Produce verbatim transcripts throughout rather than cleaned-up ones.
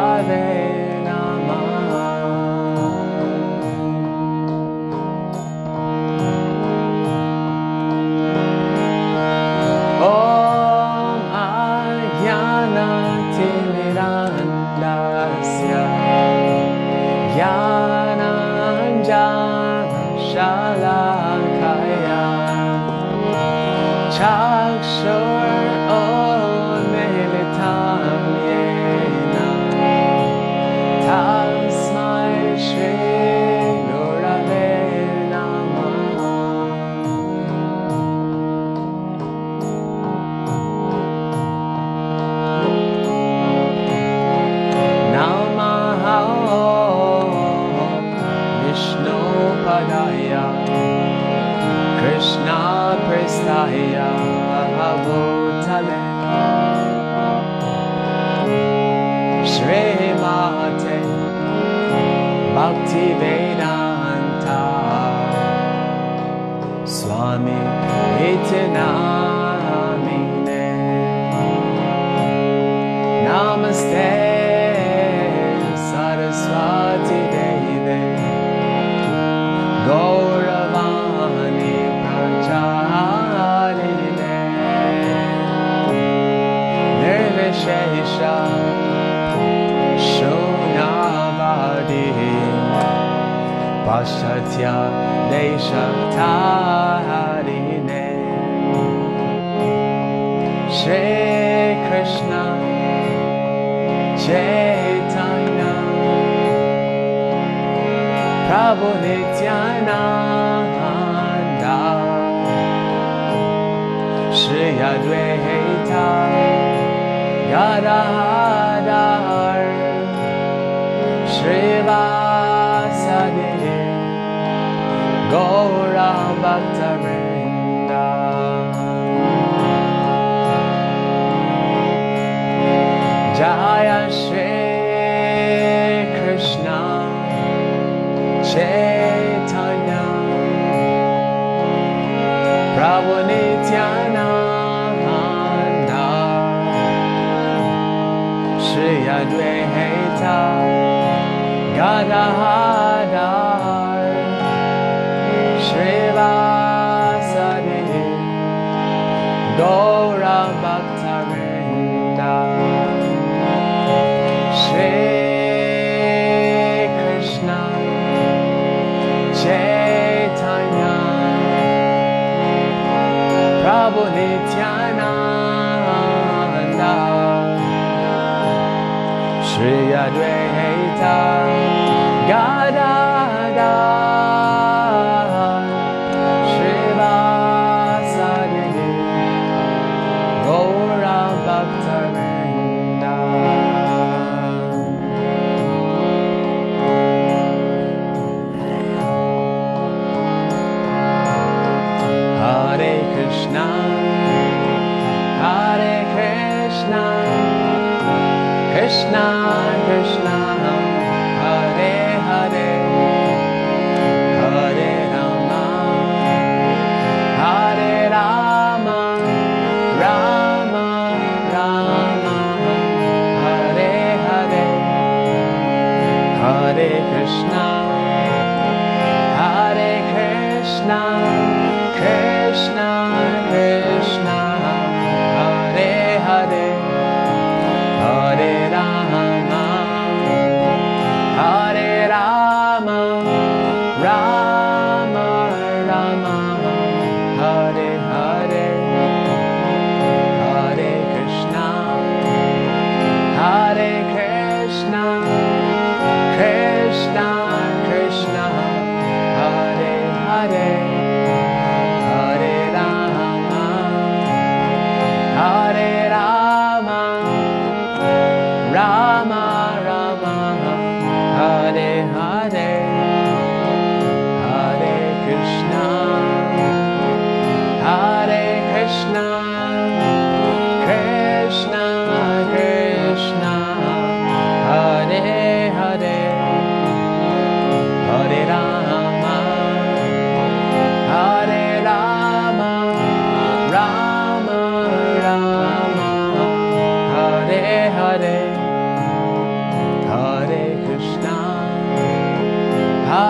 Radhe Namah. Om Ajnana-timirandasya Jnananjana-shalakaya Chakshur-unmilitam yena Tasmai Shri Gurave Namah. Namaha Vishnupadaya Krishna Prestaya Bhutale Srimate Bhaktivedanta Swami iti namine. Namaste Saraswati Deve Gauravani Pracharine Nirvishesha Shunavadi Paschatya Deshatarine Shri Krishna Chaitanya Prabhu Nityananda Shri Advaita Gadadhar Shri Vasadi Gaura Bhaktarinda. Jaya Shri Krishna Chaitanya Prabhu Nityananda Shri Advaita Gadadhar Shri Vasadi Gaura Bhaktarinda. Shri Krishna Chaitanya Prabhu Nityananda Shri Advaita Gadadhar Shri Vasadi Gaura Bhaktarinda. Hare Krishna, Hare Krishna, Krishna Krishna, Hare Hare, Hare Rama, Hare Rama, Rama Rama, Hare Hare, Hare Krishna, Hare Krishna, Krishna Krishna, Hare Hare, Hare Rama, Hare Rama, Rama Rama, Hare Hare, Hare Krishna, Hare Krishna, Krishna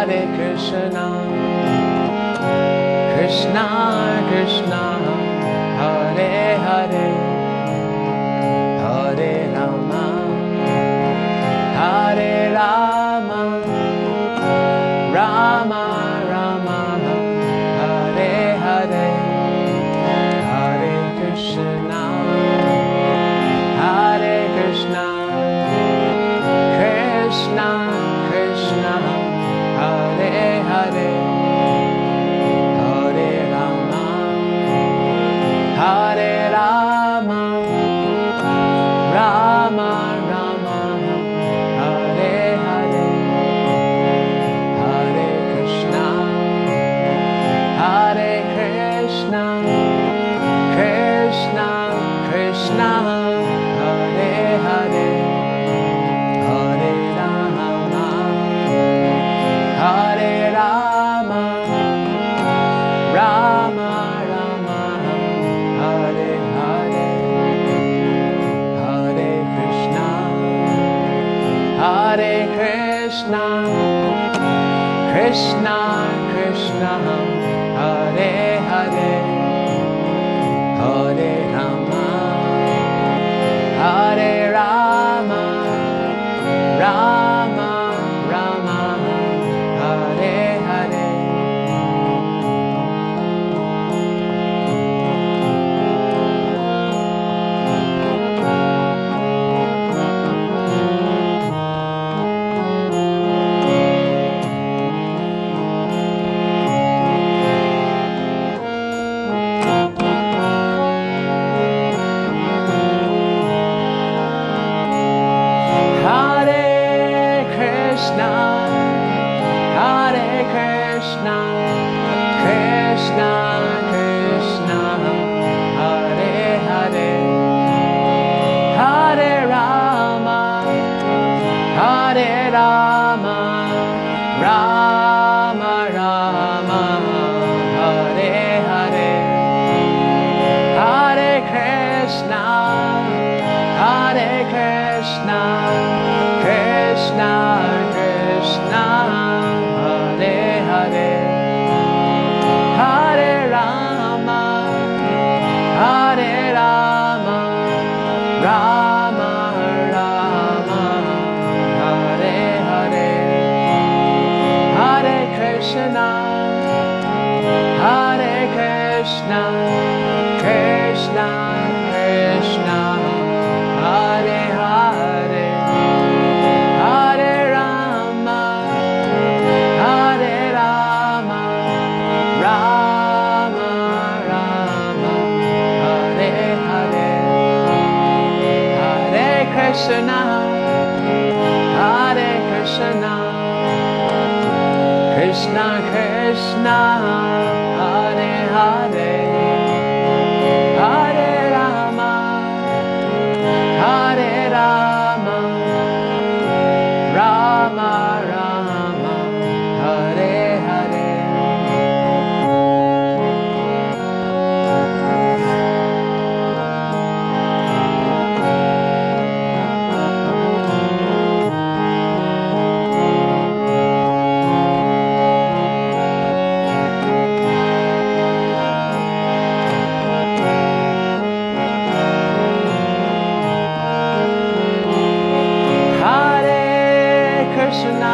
Hare Krishna, Krishna Krishna, Hare Hare, Hare Rama, Hare Rama, Rama Rama, Hare Hare, Hare Krishna, Hare Krishna, Krishna Krishna, Hare Hare, Hare Rama, Hare Rama, Rama Rama, Hare Hare, Hare Krishna, Hare Krishna, Krishna Krishna, Hare Hare, Hare Rama, Hare Rama, Rama Rama, Hare Hare, Hare Krishna, Hare Krishna, Krishna Krishna, Hare Hare, Hare Rama, Hare Rama, Rama Rama, Hare Hare. Hare Krishna, Hare Krishna, Krishna Krishna, Hare Hare, Hare Rama, Hare Rama, Rama Rama, Hare Hare, Hare Krishna, Hare Krishna, Krishna Krishna, Hare Hare, Hare Rama, Hare Rama, Rama Rama, Hare Hare, Hare Krishna, Hare Krishna, Krishna Krishna, Hare Hare, Hare Rama, Hare Rama, Rama Rama, Hare Hare, Hare Krishna, Hare Krishna, Krishna Krishna, Hare Hare, Hare Rama, Hare Rama, Rama Rama, Hare Hare. Krishna,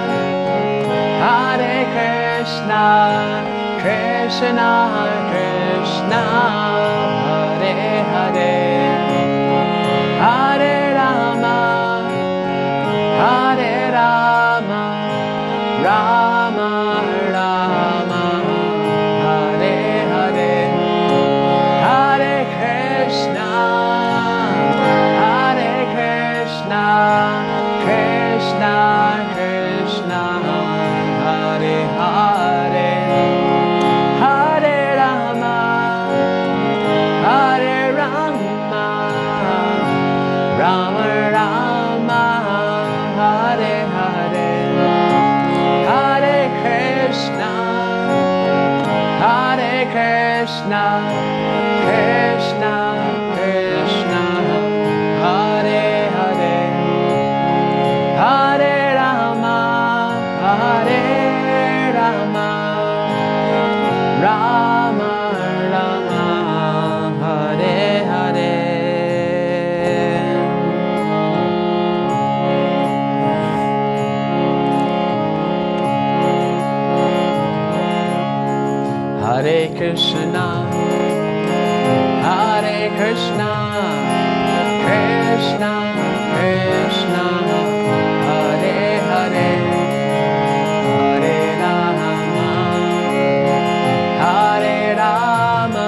Hare Krishna, Krishna Krishna, Hare Hare, Hare Rama, Hare Rama, Rama Rama, Hare Hare, Hare Krishna, Hare Krishna, Krishna Krishna, Hare Hare, Hare Rama, Hare Rama, Rama Rama, Hare Hare, Hare Krishna, Hare Krishna, Krishna Krishna, Hare Hare, Hare Rama, Hare Krishna, Hare Krishna, Krishna, Krishna, Hare Hare, Hare Rama, Hare Rama,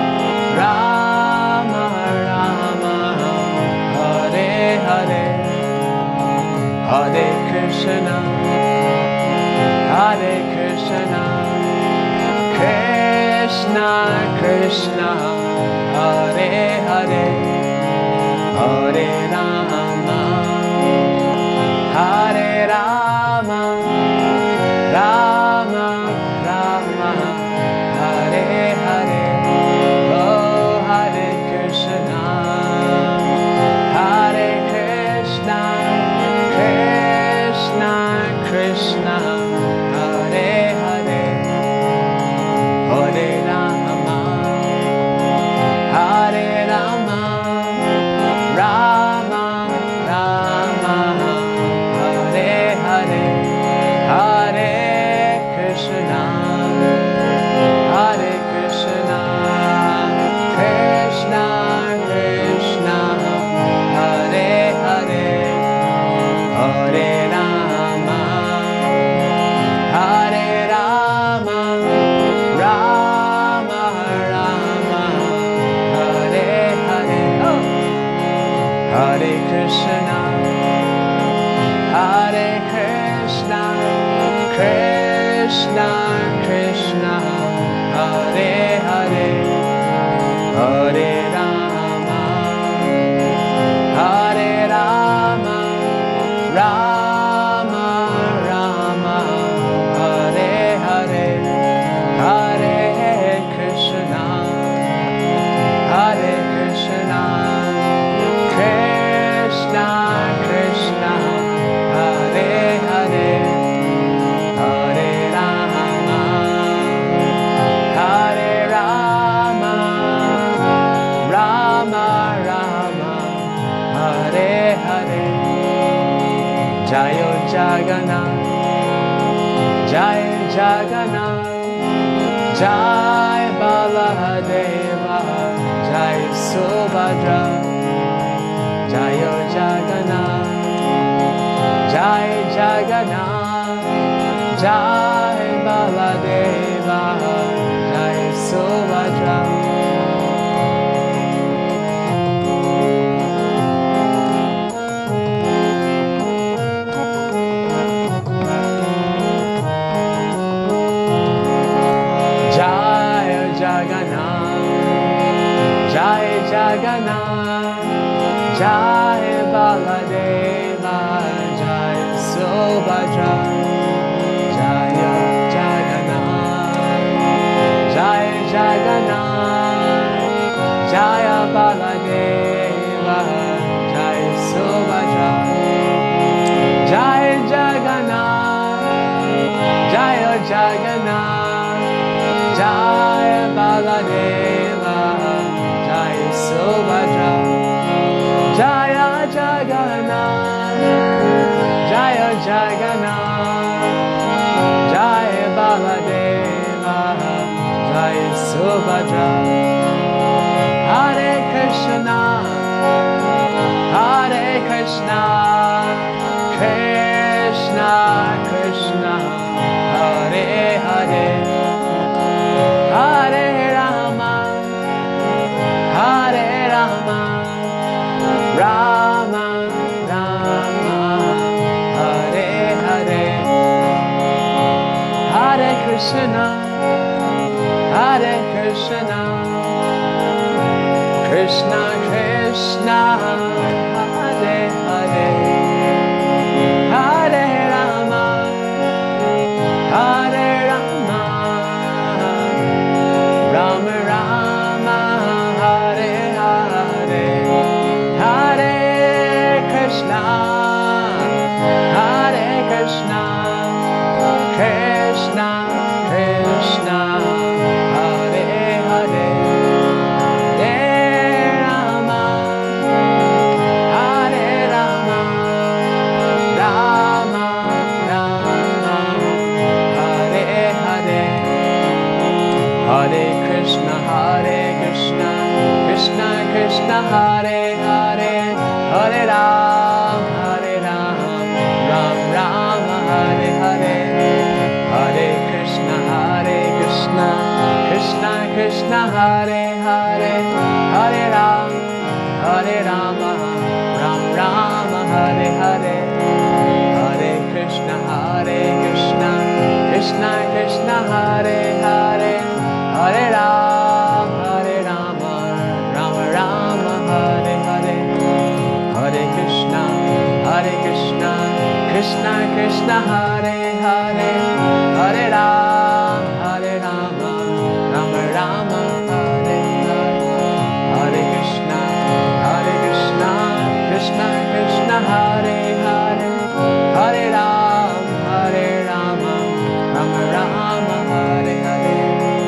Rama Rama, Hare Hare, Hare Krishna, Hare Krishna, Krishna Krishna, Hare Hare, Hare Rama, Hare Rama, Rama Rama, Hare Hare, oh Hare Krishna, Hare Krishna, Krishna Krishna, Hare Hare, Hare Rama, Hare Rama, Rama Rama, Hare Hare, Hare Krishna, Hare Krishna, Krishna Krishna, Hare Hare, Hare Rama, Hare Rama, Rama Rama, Hare Hare, oh. Hare Krishna, Hare Krishna, Krishna Krishna, Hare Hare, Hare Rama, Hare Rama, Rama Rama, Hare Hare, Hare Krishna, Hare Krishna, Krishna Krishna, Hare Hare, Hare Rama, Hare Rama, Rama Rama, Hare Hare, Jayo Jagannath, Jai Jagannath, Jai Baladeva, Jai Subhadra, Jayo Jagannath, Jai Jagannath, Jai Baladeva, Jai Subhadra. Jai Jagannath, Jai Jagannath, Jai Baladeva, Jai Subhadra, Jaya Jagannath, Jai Jagannath, Jaya Baladeva, Jai Subhadra, Jai Jagannath, Jaya Jagannath, Jaya Baladeva, Jai Subhadra, Jaya Jagannath, Jaya Jagannath, Jaya Baladeva, Jai Subhadra. Hare Krishna, Hare Krishna, Krishna Krishna, Hare Hare, Hare Rama, Hare Rama, Rama Rama, Hare Hare, Hare Krishna, Hare Krishna, Krishna Krishna, Hare Hare, Hare Rama, Hare Rama, Rama Rama, Hare Hare, Hare Krishna, Hare Krishna, Krishna Krishna, Hare Hare, Hare Rama, Hare Rama, Krishna, Hare Hare, Hare Ram, Hare Rama, Ram Rama, Hare Hare, Hare Krishna, Hare Krishna, Krishna Krishna, Hare Hare, Hare Ram, Hare Rama, Rama Rama, Hare Hare, Hare Krishna, Hare Krishna, Krishna Krishna, Hare Hare, Hare Ram, Hare Rama, Rama Rama, Hare Hare, Hare Krishna, Hare Krishna, Krishna Krishna, Hare Hare, Hare Ram, Hare Rama, Rama Rama, Hare Hare.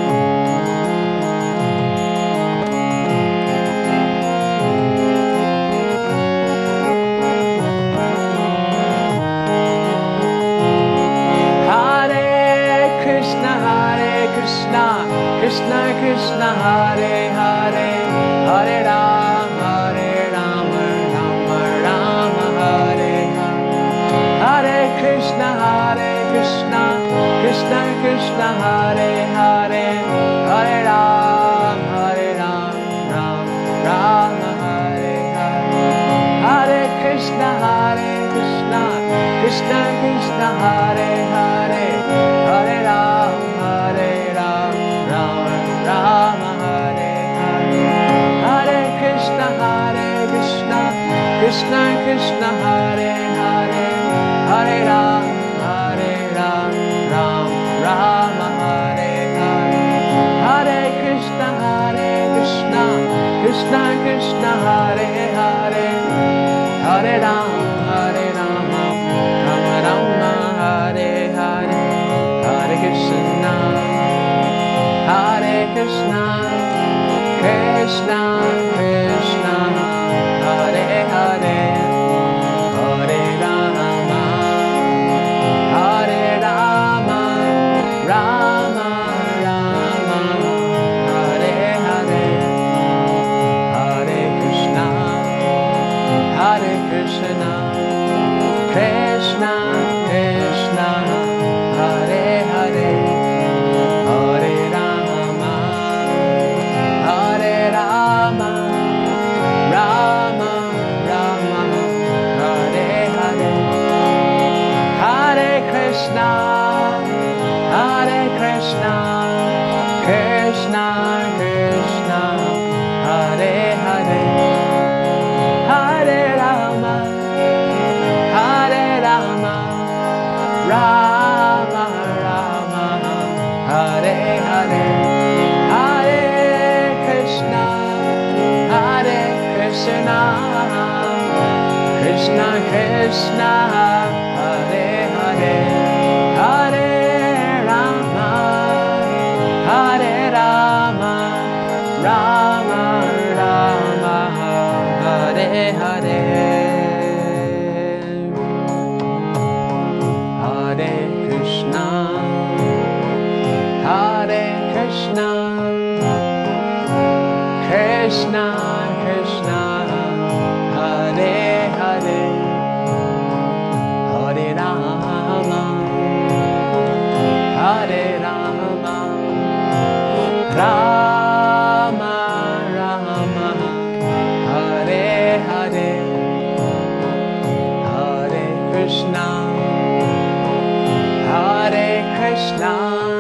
Krishna Krishna, Hare Hare, Hare Ram, Hare Rama, Rama Rama, Hare Hare, Hare Krishna, Hare Krishna, Krishna Krishna, Hare Hare, Hare Ram, Hare Ram, Ram Rama, Hare Hare, Hare Krishna, Hare Krishna, Krishna Krishna, Hare Hare, Hare Ram, Hare Ram, Rama Rama, Hare Hare, Hare Krishna, Hare Krishna, Krishna Krishna, Hare Hare, Hare Ram, Hare Ram, Ram Rama, Hare Hare, Hare Krishna, Hare Krishna, Krishna Krishna, Hare Hare, Hare Ram, Hare Rama, Rama Rama, Hare Hare, Hare Krishna, Hare Krishna, Krishna Krishna, Hare Hare, Hare Rama, Hare Rama, Rama Rama, Hare Hare, Hare Krishna, Hare Krishna, Krishna Krishna, Hare Hare, Hare Rama, Hare Rama, Rama Rama, Hare Hare, Hare Krishna, Hare Krishna, Krishna Krishna, Hare Hare, Hare Rama, Hare Rama, Rama Rama, Hare Hare, Hare Krishna, Hare Krishna, Krishna Krishna, Hare Hare, Hare Rama, Hare Rama, Rama Rama, Hare Hare, Hare Krishna, Hare Krishna, Krishna Krishna, Hare Hare, Hare Rama, Hare Rama, Rama Rama, Hare Hare, Hare Krishna, Hare Krishna,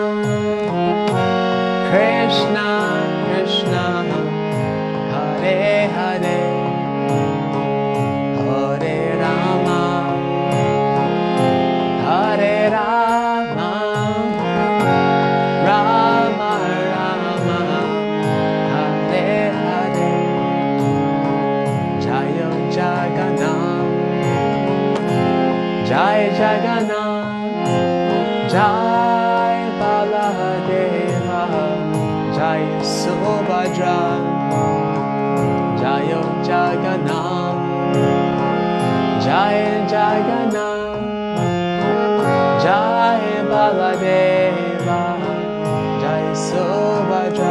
Krishna Krishna, Hare Hare, Hare Rama, Hare Rama, Rama Rama, Hare Hare, Jaya Jagannath, Jai Jagannath, Jai Baladeva, Jai Subhadra, Jaya Jagannath, Jai Jagannath, Jai Baladeva, Jai Subhadra.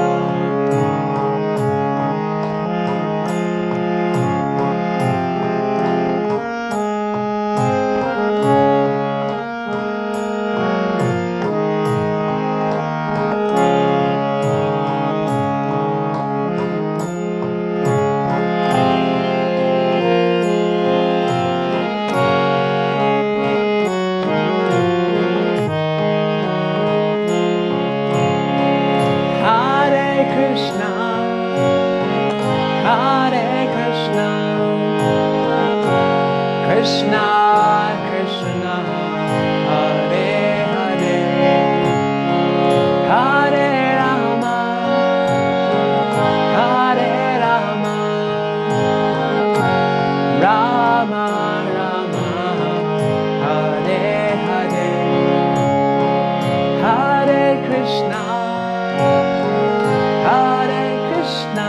Hare Hare, Hare Krishna, Hare Krishna,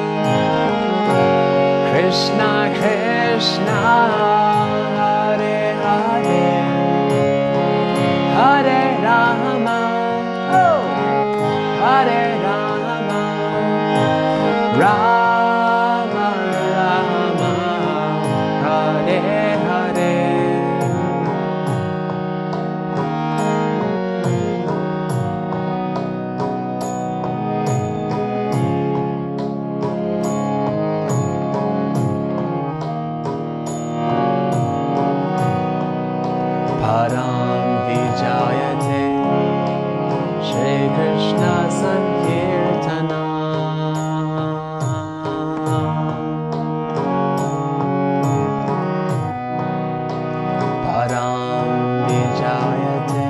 Krishna Krishna, Hare Hare, Hare Rama, oh, Hare Rama, Rama Rama, Hare Hare. Param Vijayate Shri Krishna Sankirtana. Param Vijayate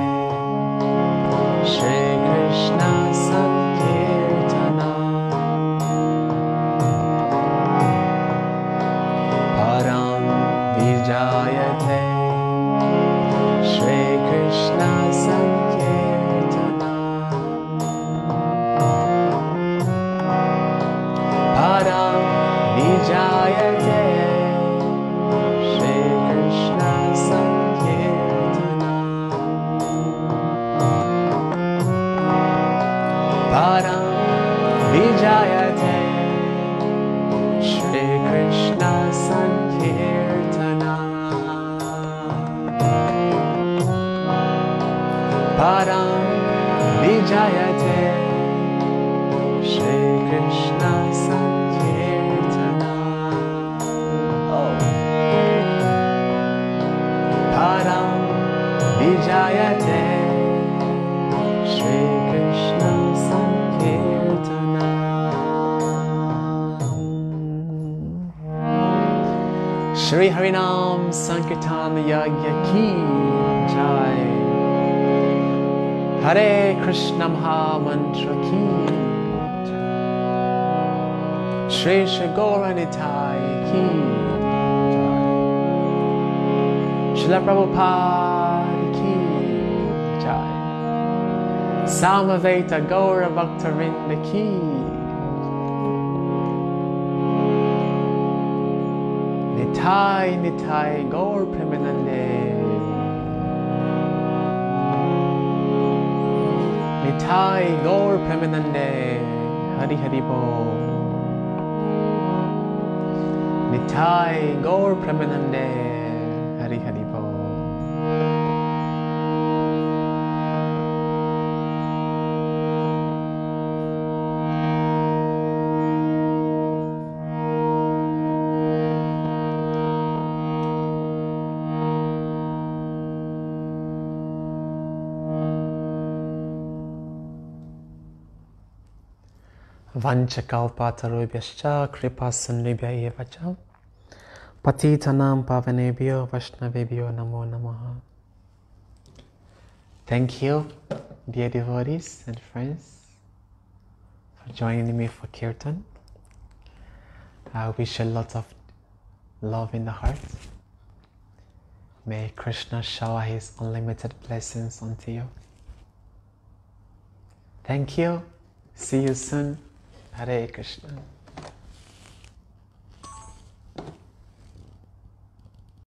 Shri Krishna Sankirtana. Param Vijayate Shri Krishna Sankirtana. Param Vijayate Shri Krishna Sankirtana. Param Vijayate Shri Krishna Sankirtana. Param Vijayate Shri Krishna Sankirtana. Oh. Param Vijayate Shri Krishna Sankirtana. Shri Harinam Sankirtan Yagya Ki Jai. Hare Krishna Maha Mantra Ki Jai. Shri Shri Gaura Nitai Ki Jai. Srila Prabhupada Ki Jai. Samaveta Gaura Bhaktarinda Ki. Nitai Nitai Gaur Premanande. Nitai Gaur Premanande. Hari Hari Bol. Nitai Gaur Premanande. Hari Hari Bol. Vanchakalpatarubhyascha kripasundibhya eva cha patitanam pavanebhyo vaishnavebhyo namo namaha. Thank you, dear devotees and friends, for joining me for Kirtan. I wish a lot of love in the heart. May Krishna shower his unlimited blessings onto you. Thank you. See you soon. Hare Krishna.